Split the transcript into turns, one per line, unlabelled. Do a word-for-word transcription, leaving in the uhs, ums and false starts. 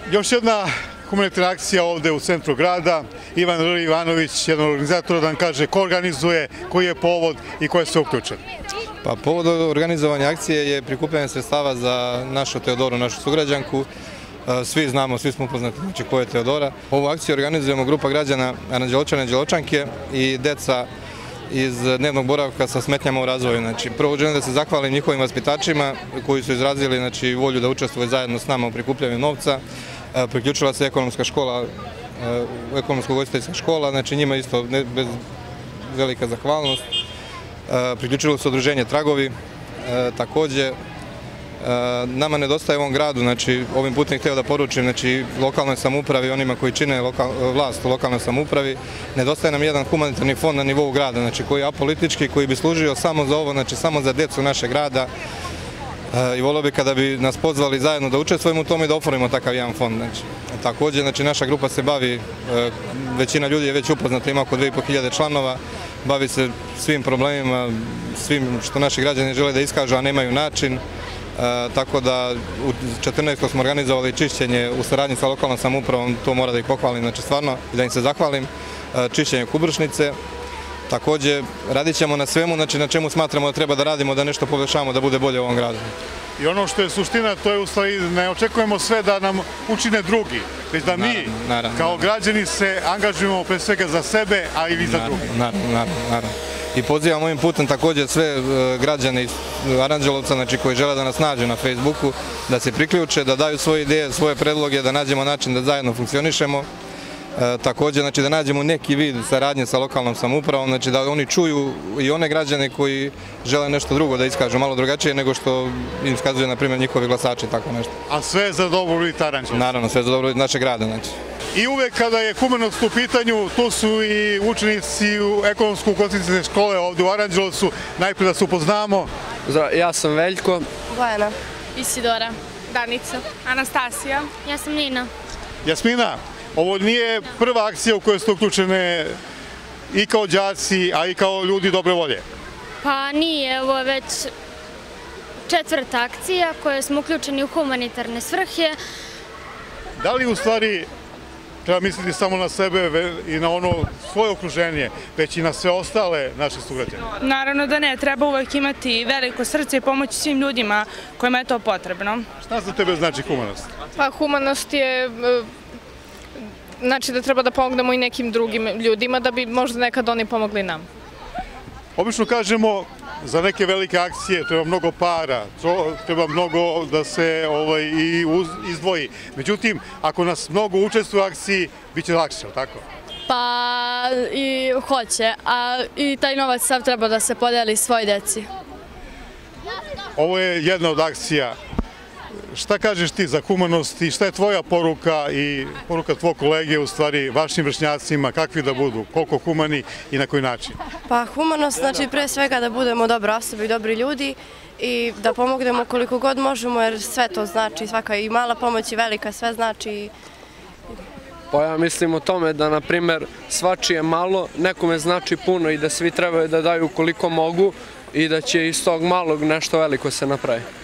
Još jedna humanitarna akcija ovde u centru grada. Ivan R. Ivanović, jedan organizator, da nam kaže ko organizuje, koji je povod i ko je sve uključen.
Pa povod organizovanja akcije je prikupljanje sredstava za našu Teodoru, našu sugrađanku. Svi znamo, svi smo upoznati znači ko je Teodora. Ovu akciju organizujemo grupa građana Aranđelovčana i Anđelovčanke i deca iz dnevnog boravka sa smetnjama u razvoju. Znači, prvo želim da se zahvalim njihovim vaspitačima koji su izrazili znači, volju da učestvuju zajedno s nama u prikupljanju novca. Priključila se ekonomska škola, ekonomsko-ugostiteljska škola, znači njima isto ne, bez velika zahvalnost. Priključilo se udruženje Tragovi, takođe nama nedostaje u ovom gradu, znači ovim putem htio da poručim znači, lokalnoj samoupravi, onima koji čine lokal, vlast u lokalnoj samoupravi, nedostaje nam jedan humanitarni fond na nivou grada, znači koji je apolitički, koji bi služio samo za ovo, znači samo za decu našeg grada. I volio bi kada bi nas pozvali zajedno da učestvujemo u tome i da oformimo takav jedan fond. Znači. Takođe, znači, naša grupa se bavi, većina ljudi je već upoznata, ima oko dve i po hiljade članova, bavi se svim problemima, svim što naši građani žele da iskažu, a nemaju način. E, tako da u četrnaestom smo organizovali čišćenje u saradnji sa lokalnom samoupravom, to mora da ih pohvalim, znači stvarno i da im se zahvalim, e, čišćenje Kubršnice. Takođe, radit ćemo na svemu, znači na čemu smatramo da treba da radimo, da nešto poboljšamo, da bude bolje u ovom gradu.
I ono što je suština, to je u stvari ne očekujemo sve da nam učine drugi, već da mi
naravno, naravno,
kao građani se angažujemo pre svega za sebe, a i vi za drugi.
Naravno, naravno, naravno. I pozivam ovim putem također sve građane iz Aranđelovca znači, koji žele da nas nađu na Facebooku, da se priključe, da daju svoje ideje, svoje predloge, da nađemo način da zajedno funkcionišemo. E, također znači, da nađemo neki vid saradnje sa lokalnom samoupravom, znači da oni čuju i one građane koji žele nešto drugo da iskažu malo drugačije nego što im iskazuje na primjer njihovi glasači, tako nešto.
A sve za dobrobit Aranđelovca?
Naravno, sve za dobrobit našeg grada. Znači.
I uvek kada je humanost u pitanju, tu su i učenici u ekonomsko-ugostiteljske škole ovde u Aranđelovcu. Najprije da se upoznamo.
Ja sam Veljko.
Bojana.
Isidora.
Danica.
Anastasija.
Ja sam Nina.
Jasmina, ovo nije prva akcija u kojoj ste uključene i kao đaci, a i kao ljudi dobre volje.
Pa nije, ovo je već četvrta akcija koja smo uključeni u humanitarne svrhe.
Da li u stvari treba misliti samo na sebe i na ono svoje okruženje, već i na sve ostale naše sugrađane?
Naravno da ne, treba uvek imati veliko srce i pomoći svim ljudima kojima je to potrebno.
Šta za tebe znači humanost?
Pa humanost je, znači da treba da pomognemo i nekim drugim ljudima da bi možda nekad oni pomogli nam.
Obično kažemo za neke velike akcije treba mnogo para, treba mnogo da se ovaj, i izdvoji. Međutim, ako nas mnogo učestvuje u akciji, bit će lakše, tako?
Pa i hoće, a i taj novac sav treba da se podeli svoj deci.
Ovo je jedna od akcija. Šta kažeš ti za humanost i šta je tvoja poruka i poruka tvojeg kolege, u stvari vašim vršnjacima, kakvi da budu, koliko humani i na koji način?
Pa humanost znači pre svega da budemo dobre osobe i dobri ljudi i da pomognemo koliko god možemo jer sve to znači, svaka i mala pomoć i velika, sve znači.
Pa ja mislim o tome da, na primjer, svačije malo, nekome znači puno i da svi trebaju da daju koliko mogu i da će iz tog malog nešto veliko se napravi.